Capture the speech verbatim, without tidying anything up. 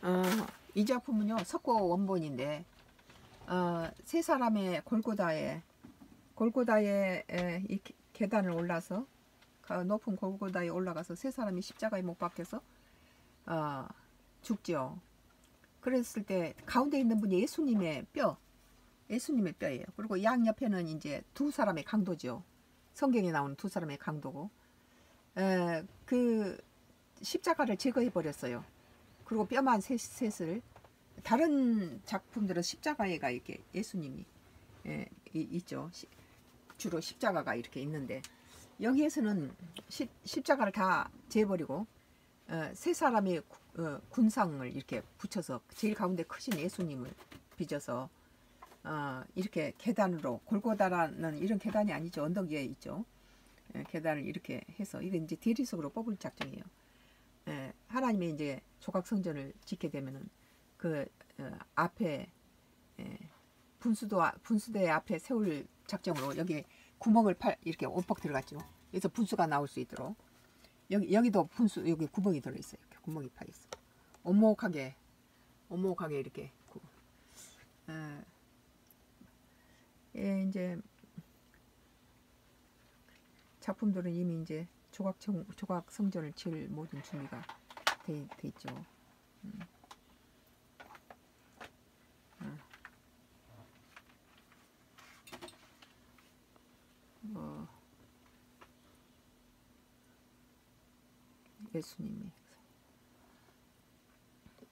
어, 이 작품은요 석고 원본인데 어, 세 사람의 골고다에 골고다에 에, 이 계- 계단을 올라서 그 높은 골고다에 올라가서 세 사람이 십자가에 못 박혀서 어, 죽죠. 그랬을 때 가운데 있는 분이 예수님의 뼈, 예수님의 뼈예요. 그리고 양 옆에는 이제 두 사람의 강도죠. 성경에 나오는 두 사람의 강도고, 에, 그 십자가를 제거해 버렸어요. 그리고 뼈만 셋, 셋을 다른 작품들은 십자가에가 이렇게 예수님이 예, 이, 있죠. 시, 주로 십자가가 이렇게 있는데 여기에서는 시, 십자가를 다 재버리고 어, 세 사람이 구- 어, 군상을 이렇게 붙여서 제일 가운데 크신 예수님을 빚어서 어, 이렇게 계단으로 골고다라는 이런 계단이 아니죠. 언덕 위에 있죠. 예, 계단을 이렇게 해서 이게 이제 대리석으로 뽑을 작정이에요. 예, 하나님의 이제 조각 성전을 짓게 되면은 그 어, 앞에 예, 분수도 분수대 앞에 세울 작정으로 여기 구멍을 팔 이렇게 오뻑 들어갔죠. 그래서 분수가 나올 수 있도록 여기 여기도 분수 여기 구멍이 들어 있어요. 이렇게 구멍이 파 있어. 오목하게 오목하게 이렇게 구- 어, 예, 이제 작품들은 이미 이제 조각 정, 조각 성전을 지을 모든 준비가 돼, 돼 있죠. 음, 어, 뭐 예수님이